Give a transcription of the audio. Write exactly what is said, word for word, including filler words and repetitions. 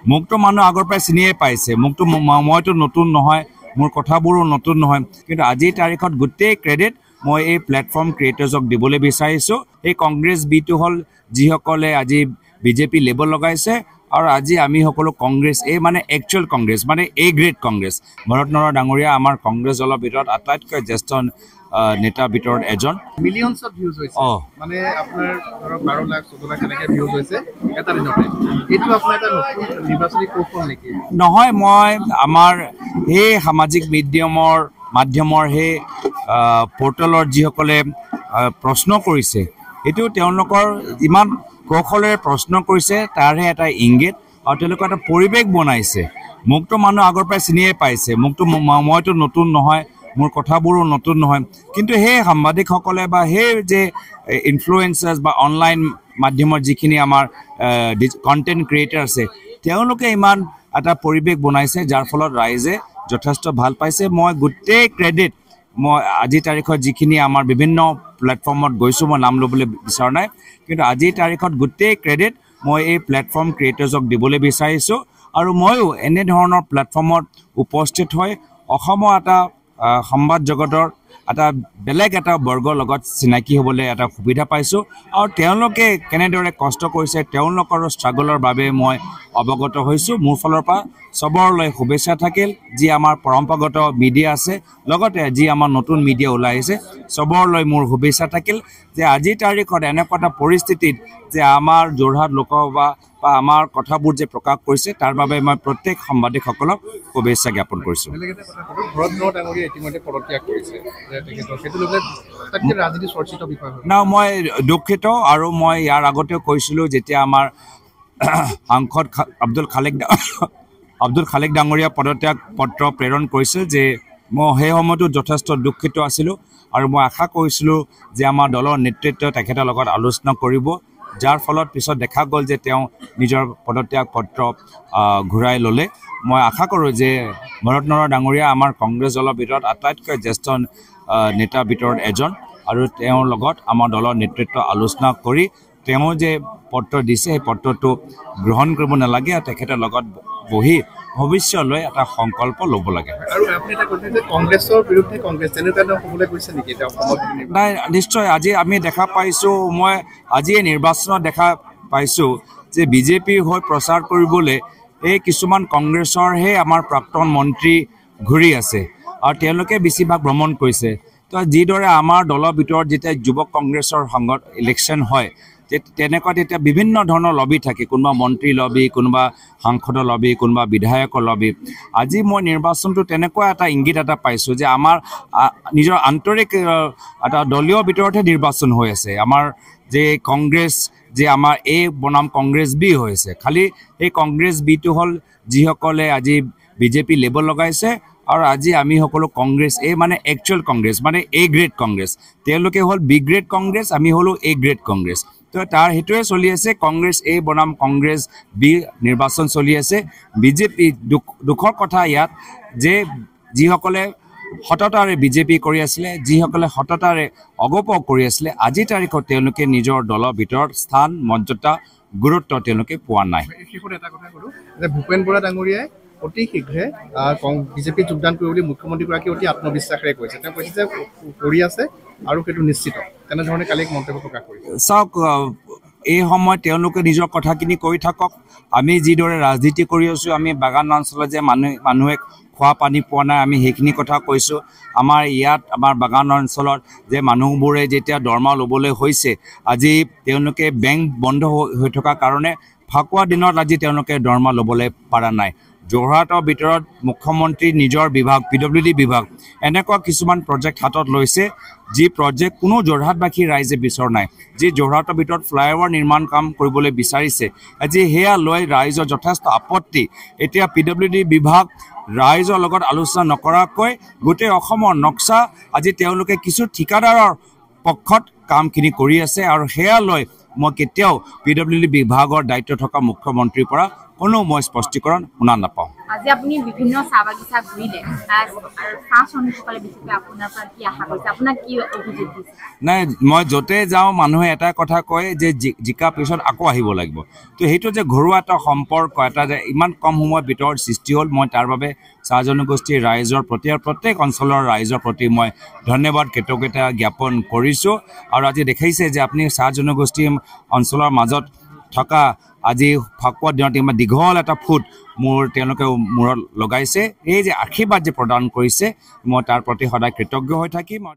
মোকতো মানুহ আগৰ পৰাই চিনিয়ে পাইছে মোকতো মইতো নতুন নহয় মোৰ কথাবোৰো নতুন নহয় কিন্তু আজিৰ তাৰিখত গোটেই ক্ৰেডিট মই এই প্লেটফৰ্ম ক্ৰিয়েটৰ্ছক দিবলৈ বিচাৰিছো এই কংগ্ৰেছ বিটো হল যিসকলে আজি বিজেপি লেবেল লগাইছে আৰু আজি আমি সকলো কংগ্ৰেছ এই মানে একচুৱেল কংগ্ৰেছ মানে এ গ্ৰেড কংগ্ৰেছ ভৰত নৰহ ডাঙৰীয়া আমাৰ কংগ্ৰেছ দলৰ ভিতৰত আটাইতকৈ জ্যেষ্ঠ নেতা ভিতৰত এজন মিলিয়নছ অফ ভিউজ হৈছে মানে আপোনাৰ ধৰক বাৰ লাখ চৈধ্য লাখ এনেকৈ ভিউজ হৈছে এটা দিনতে এইটো আপোনাৰ এটা নতুন নিৰ্বাচনী কৌশল নেকি নহয় মই আমাৰ এই সামাজিক মাধ্যমৰ মাধ্যমৰ সেই পৰ্টেলৰ যিসকলে প্ৰশ্ন কৰিছে এইটো তেওঁলোকৰ ইমান কৌশলেৰে প্ৰশ্ন কৰিছে তাৰে এটা ইংগিত আৰু তেওঁলোকে এটা পৰিৱেশ বনাইছে মোকতো মানুহ আগৰ পৰাই চিনিয়ে পাইছে মোকতো মইতো নতুন নহয় মোৰ কথাবোৰো নতুন নহয় কিন্তু সেই সাংবাদিকসকলে বা সেই যে ইনফ্লুৱেঞ্চাৰ্ছ বা অনলাইন মাধ্যমৰ যিখিনি আমাৰ কণ্টেণ্ট ক্ৰিয়েটৰ আছে তেওঁলোকে ইমান এটা পৰিৱেশ বনাইছে যাৰ ফলত ৰাইজে যথেষ্ট ভাল পাইছে মই গোটেই ক্ৰেডিট মই আজিৰ তাৰিখত যিখিনি আমাৰ বিভিন্ন প্লেটফৰ্মত গৈছোঁ মই নাম ল'বলৈ বিচৰা নাই কিন্তু আজিৰ তাৰিখত গোটেই ক্ৰেডিট মই এই প্লেটফৰ্ম ক্ৰিয়েটৰ্ছক দিবলৈ বিচাৰিছোঁ আৰু ময়ো এনেধৰণৰ প্লেটফৰ্মত উপস্থিত হৈ অসমৰ এটা সংবাদ জগতৰ এটা বেলেগ এটা বৰ্গৰ লগত চিনাকি হ'বলৈ এটা সুবিধা পাইছোঁ আৰু তেওঁলোকে কেনেদৰে কষ্ট কৰিছে তেওঁলোকৰ ষ্ট্ৰাগলৰ বাবে মই অৱগত হৈছোঁ মোৰ ফালৰ পৰা সবৰলৈ শুভেচ্ছা থাকিল যি আমাৰ পৰম্পৰাগত মিডিয়া আছে লগতে যি আমাৰ নতুন মিডিয়া ওলাই আহিছে সবৰলৈ মোৰ শুভেচ্ছা থাকিল যে আজিৰ তাৰিখত এনেকুৱা এটা পৰিস্থিতিত যে আমাৰ যোৰহাট লোকসভা বা আমাৰ কথাবোৰ যে প্ৰকাশ কৰিছে তাৰ বাবে মই প্ৰত্যেক সাংবাদিকসকলক শুভেচ্ছা জ্ঞাপন কৰিছোঁ না মই দুখিত আৰু মই ইয়াৰ আগতেও কৈছিলোঁ যেতিয়া আমাৰ সাংসদ আব্দুল খালেক আব্দুল খালেক ডাঙৰীয়া পদত্যাগ পত্ৰ প্ৰেৰণ কৰিছিল যে মই সেই সময়তো যথেষ্ট দুখিত আছিলোঁ আৰু মই আশা কৰিছিলোঁ যে আমাৰ দলৰ নেতৃত্বই তেখেতৰ লগত আলোচনা কৰিব যাৰ ফলত পিছত দেখা গ'ল যে তেওঁ নিজৰ পদত্যাগ পত্ৰ ঘূৰাই ল'লে মই আশা কৰোঁ যে ভৰত নৰহ ডাঙৰীয়া আমাৰ কংগ্ৰেছ দলৰ ভিতৰত আটাইতকৈ জ্যেষ্ঠ নেতাৰ ভিতৰত এজন আৰু তেওঁৰ লগত আমাৰ দলৰ নেতৃত্ব আলোচনা কৰি তেওঁ যে পত্ৰ দিছে সেই পত্ৰটো গ্ৰহণ কৰিব নালাগে আৰু তেখেতৰ লগত বহি ভৱিষ্যতলৈ এটা সংকল্প ল'ব লাগে নাই নিশ্চয় আজি আমি দেখা পাইছোঁ মই আজি এই নিৰ্বাচনত দেখা পাইছোঁ যে বিজেপি হৈ প্ৰচাৰ কৰিবলৈ এই কিছুমান কংগ্ৰেছৰহে আমাৰ প্ৰাক্তন মন্ত্ৰী ঘূৰি আছে আৰু তেওঁলোকে বেছিভাগ ভ্ৰমণ কৰিছে তো যিদৰে আমাৰ দলৰ ভিতৰত যেতিয়া যুৱক কংগ্ৰেছৰ সংগত ইলেকশ্যন হয় তেনেকুৱা তেতিয়া বিভিন্ন ধৰণৰ লবি থাকে কোনোবা মন্ত্ৰী লবি কোনোবা সাংসদৰ লবি কোনোবা বিধায়কৰ লবি আজি মই নিৰ্বাচনটো তেনেকুৱা এটা ইংগিত এটা পাইছোঁ যে আমাৰ নিজৰ আন্তৰিক এটা দলীয় ভিতৰতহে নিৰ্বাচন হৈ আছে আমাৰ যে কংগ্ৰেছ যে আমাৰ এই বনাম কংগ্ৰেছ বি হৈছে খালি এই কংগ্ৰেছ বিটো হ'ল যিসকলে আজি বিজেপি লেবেল লগাইছে আৰু আজি আমি সকলো কংগ্ৰেছ এই মানে একচুৱেল কংগ্ৰেছ মানে এ গ্ৰেড কংগ্ৰেছ তেওঁলোকে হ'ল বি গ্ৰেড কংগ্ৰেছ আমি হ'লো এ গ্ৰেড কংগ্ৰেছ তো তাৰ সেইটোৱে চলি আছে কংগ্ৰেছ এ বনাম কংগ্ৰেছ বি নিৰ্বাচন চলি আছে বিজেপি দুখৰ কথা ইয়াত যে যিসকলে সততাৰে বিজেপি কৰি আছিলে যিসকলে সততাৰে অগপ কৰি আছিলে আজিৰ তাৰিখত তেওঁলোকে নিজৰ দলৰ ভিতৰত স্থান মৰ্যাদা গুৰুত্ব তেওঁলোকে পোৱা নাই এটা কথা কৰো যে ভূপেন বৰা ডাঙৰীয়াই অতি শীঘ্ৰে বিজেপি যোগদান কৰিব বুলি মুখ্যমন্ত্ৰীগৰাকী অতি আত্মবিশ্বাসেৰে কৈছে তেওঁ কৈছে যে কৰি আছে আৰু সেইটো নিশ্চিত তেনেধৰণে কালি মন্তব্য প্ৰকাশ কৰিছে চাওক এই সময়ত তেওঁলোকে নিজৰ কথাখিনি কৈ থাকক আমি যিদৰে ৰাজনীতি কৰি আছোঁ আমি বাগান অঞ্চলত যে মানুহ মানুহে খোৱা পানী পোৱা নাই আমি সেইখিনি কথা কৈছোঁ আমাৰ ইয়াত আমাৰ বাগান অঞ্চলত যে মানুহবোৰে যেতিয়া দৰমহা ল'বলৈ হৈছে আজি তেওঁলোকে বেংক বন্ধ হৈ থকা কাৰণে ফাকুৱা দিনত আজি তেওঁলোকে দৰমহা ল'বলৈ পৰা নাই যোৰহাটৰ ভিতৰত মুখ্যমন্ত্ৰী নিজৰ বিভাগ পি ডব্লিউ ডি বিভাগ এনেকুৱা কিছুমান প্ৰজেক্ট হাতত লৈছে যি প্ৰজেক্ট কোনো যোৰহাটবাসী ৰাইজে বিচৰা নাই যি যোৰহাটৰ ভিতৰত ফ্লাইঅভাৰ নিৰ্মাণ কাম কৰিবলৈ বিচাৰিছে আজি সেয়া লৈ ৰাইজৰ যথেষ্ট আপত্তি এতিয়া পি ডব্লিউ ডি বিভাগ ৰাইজৰ লগত আলোচনা নকৰাকৈ গোটেই অসমৰ নক্সা আজি তেওঁলোকে কিছু ঠিকাদাৰৰ পক্ষত কামখিনি কৰি আছে আৰু সেয়া লৈ মই কেতিয়াও পি ডব্লিউ ডি বিভাগৰ দায়িত্ব থকা মুখ্যমন্ত্ৰীৰ পৰা কোনো মই স্পষ্টীকৰণ শুনা নাপাওঁ। আজি আপুনি বিভিন্ন চাহ বাগিচা ঘূৰিলে আৰু চাহ শ্ৰমিকসকলে বিশেষকৈ আপোনাৰ পৰা কি আশা কৰিছে আপোনাক কি অভিযোগ দিছে নাই মই য'তে যাওঁ মানুহে এটা কথা কয় যে জিকা পিছত আকৌ আহিব লাগিব তো সেইটো যে ঘৰুৱা এটা সম্পৰ্ক এটা যে ইমান কম সময়ৰ ভিতৰত সৃষ্টি হ'ল মই তাৰ বাবে চাহ জনগোষ্ঠীৰ ৰাইজৰ প্ৰতি আৰু প্ৰত্যেক অঞ্চলৰ ৰাইজৰ প্ৰতি মই ধন্যবাদ কৃতজ্ঞতা জ্ঞাপন কৰিছোঁ আৰু আজি দেখাইছে যে আপুনি চাহ জনগোষ্ঠী অঞ্চলৰ মাজত থকা আজি ফাকুৱা দিনত ইমান দীঘল এটা ফুট মোৰ তেওঁলোকে মূৰত লগাইছে এই যে আশীৰ্বাদ যে প্ৰদান কৰিছে মই তাৰ প্ৰতি সদায় কৃতজ্ঞ হৈ থাকিম